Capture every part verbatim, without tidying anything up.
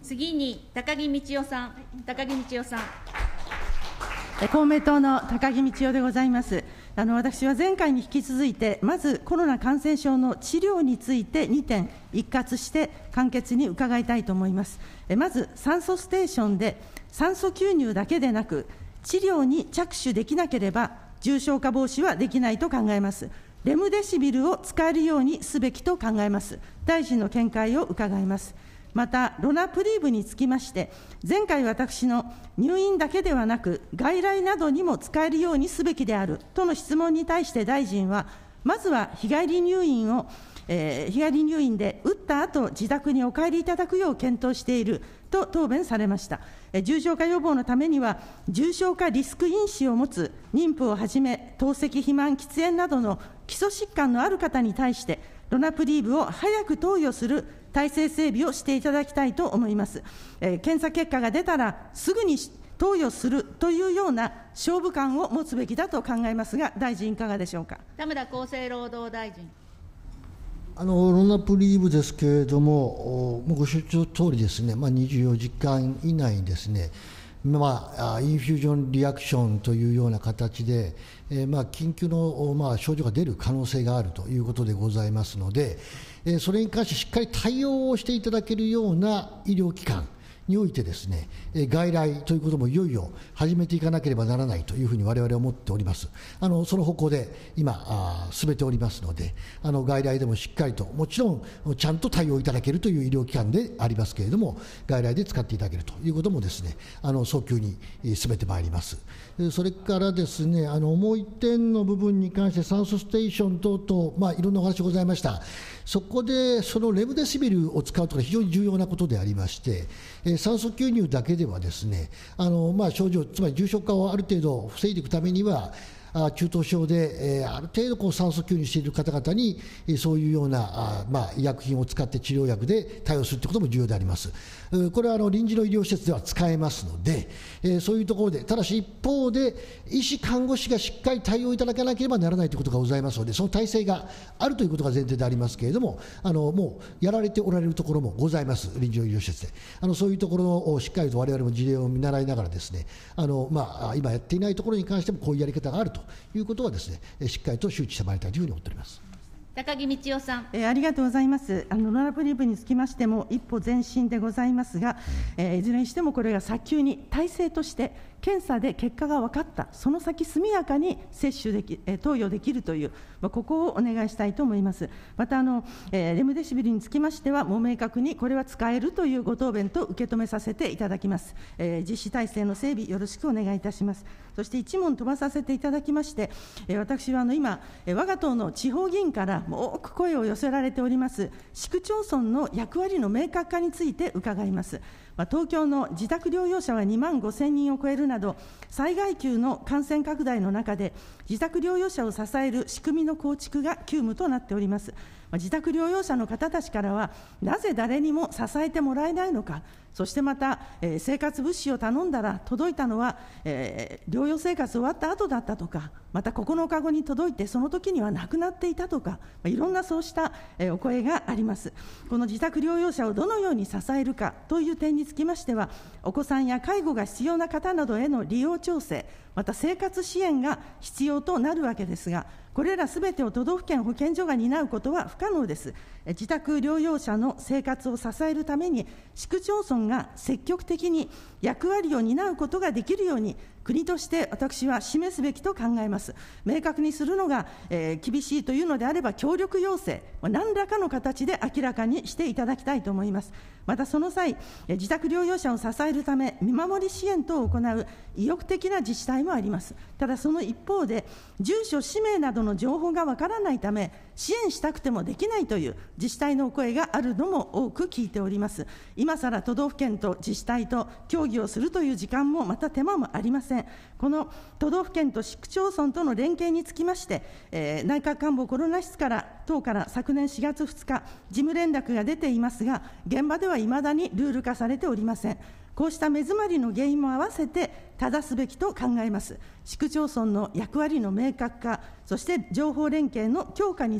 次に高木道夫さん、高木道夫さん。 公明党の高木道夫でございます。あの私は前回に引き続いて、まずコロナ感染症の治療についてにてん一括して簡潔に伺いたいと思います。まず酸素ステーションで酸素吸入だけでなく、治療に着手できなければ重症化防止はできないと考えます。レムデシビルを使えるようにすべきと考えます。大臣の見解を伺います。また、ロナプリーブにつきまして、前回私の入院だけではなく、外来などにも使えるようにすべきであるとの質問に対して大臣は、まずは日帰り入院を、えー、日帰り入院で打った後、自宅にお帰りいただくよう検討していると答弁されました。重症化予防のためには、重症化リスク因子を持つ妊婦をはじめ、透析、肥満、喫煙などの基礎疾患のある方に対して、ロナプリーブを早く投与する体制整備をしていただきたいと思います。えー、検査結果が出たら、すぐに投与するというような勝負感を持つべきだと考えますが、大臣、いかがでしょうか。 田村厚生労働大臣。 あのロナプリーブですけれども、ご承知のとおりですね、まあ、にじゅうよじかん以内にですね、まあ、インフュージョンリアクションというような形で、えー、まあ緊急の、まあ、症状が出る可能性があるということでございますので、えー、それに関してしっかり対応をしていただけるような医療機関においてですね、えー、外来ということもいよいよ始めていかなければならないというふうに我々は思っております。あのその方向で今進めておりますので、あの外来でもしっかりと、もちろんちゃんと対応いただけるという医療機関でありますけれども、外来で使っていただけるということもですね、あの早急に進めてまいります。それからですね、あのもう一点の部分に関して酸素ステーション等々、まあ、いろんなお話がございました。そこでそのレムデシビルを使うというのは非常に重要なことでありまして、えー、酸素吸入だけではですね、あの、まあ、症状、つまり重症化をある程度防いでいくためには、あ中等症で、えー、ある程度こう酸素吸入している方々に、えー、そういうようなあ、まあ、医薬品を使って治療薬で対応するということも重要であります。これはあの臨時の医療施設では使えますので、えー、そういうところで、ただし一方で、医師、看護師がしっかり対応いただかなければならないということがございますので、その体制があるということが前提でありますけれども、あのもうやられておられるところもございます、臨時の医療施設で。あのそういうところをしっかりと我々も事例を見習いながらですね、あの、まあ、今やっていないところに関してもこういうやり方があるということはですね、しっかりと周知してまいりたいというふうに思っております。 高木道夫さん。 えー、ありがとうございます。あのロナプリーブにつきましても一歩前進でございますが、えー、いずれにしてもこれが早急に体制として検査で結果が分かった、その先速やかに接種でき、えー、投与できるという、まあ、ここをお願いしたいと思います。またあの、えー、レムデシビルにつきましては、もう明確にこれは使えるというご答弁と受け止めさせていただきます。えー、実施体制の整備、よろしくお願いいたします。そして一問飛ばさせていただきまして、えー、私はあの今、えー、我が党の地方議員から多く声を寄せられております、市区町村の役割の明確化について伺います。東京の自宅療養者はにまんごせんにんを超えるなど、災害級の感染拡大の中で、自宅療養者を支える仕組みの構築が急務となっております。自宅療養者の方たちからは、なぜ誰にも支えてもらえないのか、そしてまた、えー、生活物資を頼んだら届いたのは、えー、療養生活終わった後だったとか、またここのかごに届いてその時にはなくなっていたとか、いろんなそうした、えー、お声があります。この自宅療養者をどのように支えるかという点につきましては、お子さんや介護が必要な方などへの利用調整、また生活支援が必要となるわけですが、これらすべてを都道府県保健所が担うことは不可能です。自宅療養者の生活を支えるために、市区町村が積極的に役割を担うことができるように、国として私は示すべきと考えます。明確にするのが、えー、厳しいというのであれば、協力要請、何らかの形で明らかにしていただきたいと思います。またその際、自宅療養者を支えるため、見守り支援等を行う意欲的な自治体もあります。ただその一方で、住所、氏名などの情報がわからないため、支援したくてもできないという自治体のお声があるのも多く聞いております。今さら都道府県と自治体と協議をするという時間もまた手間もありません。この都道府県と市区町村との連携につきまして、えー、内閣官房コロナ室から等から昨年しがつふつか、事務連絡が出ていますが、現場ではいまだにルール化されておりません。こうした目詰まりの原因も合わせて正すべきと考えます。市区町村の役割の明確化、そして情報連携の強化について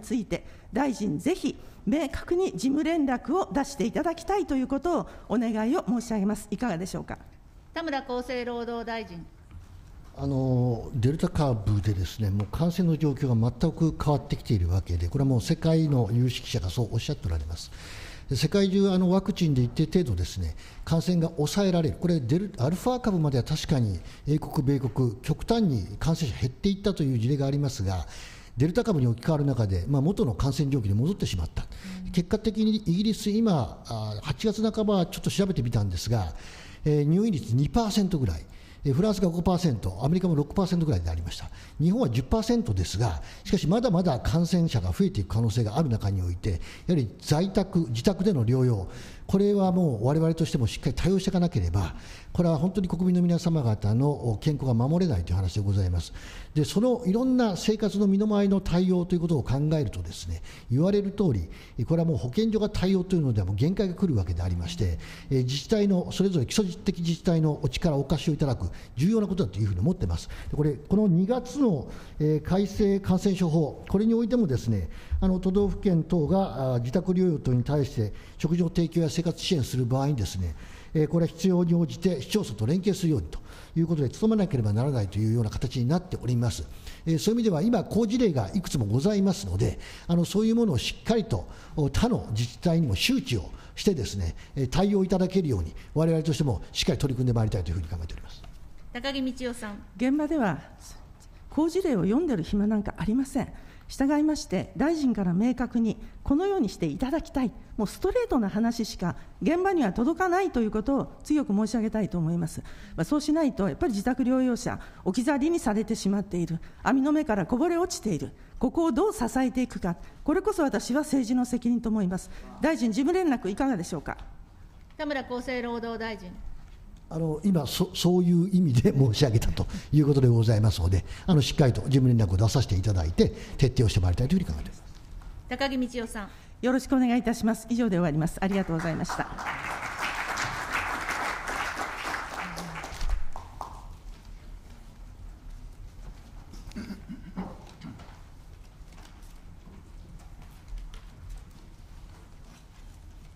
ついて、大臣、ぜひ明確に事務連絡を出していただきたいということをお願いを申し上げます。いかがでしょうか。 田村厚生労働大臣。 あのデルタ株でですね、もう感染の状況が全く変わってきているわけで、これはもう世界の有識者がそうおっしゃっておられます。世界中あのワクチンで一定程度ですね、感染が抑えられる、これデルアルファ株までは確かに英国、米国、極端に感染者減っていったという事例がありますが、デルタ株に置き換わる中で、まあ、元の感染状況に戻ってしまった、結果的にイギリス、今、はちがつなかばちょっと調べてみたんですが、えー、入院率にパーセントぐらい。フランスが ごパーセント、アメリカも ろくパーセント ぐらいでありました。日本は じゅっパーセント ですが、しかしまだまだ感染者が増えていく可能性がある中において、やはり在宅、自宅での療養、これはもう我々としてもしっかり対応していかなければ、これは本当に国民の皆様方の健康が守れないという話でございます。で、そのいろんな生活の身の回りの対応ということを考えるとですね、言われる通り、これはもう保健所が対応というのではもう限界が来るわけでありまして、自治体のそれぞれ基礎的自治体のお力、お貸しをいただく重要なことだというふうに思っています。これ、このにがつの改正感染症法、これにおいてもですね、あの都道府県等が自宅療養等に対して食事の提供や生活支援する場合にですね、これは必要に応じて市町村と連携するようにということで努めなければならないというような形になっております。そういう意味では今好事例がいくつもございますので、あのそういうものをしっかりと他の自治体にも周知をしてですね、対応いただけるように我々としてもしっかり取り組んでまいりたいというふうに考えております。 高木道夫さん。 現場では好事例を読んでる暇なんかありません。従いまして、大臣から明確にこのようにしていただきたい、もうストレートな話しか現場には届かないということを強く申し上げたいと思います。まあ、そうしないと、やっぱり自宅療養者、置き去りにされてしまっている、網の目からこぼれ落ちている、ここをどう支えていくか、これこそ私は政治の責任と思います。大臣、事務連絡いかがでしょうか。 田村厚生労働大臣。 あの今そ、そういう意味で申し上げたということでございますので、あのしっかりと事務連絡を出させていただいて、徹底をしてまいりたいというふうに考えています。 高木道夫さん。 よろしくお願いいたします。以上で終わります。ありがとうございました。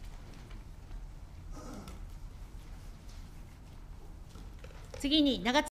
次に長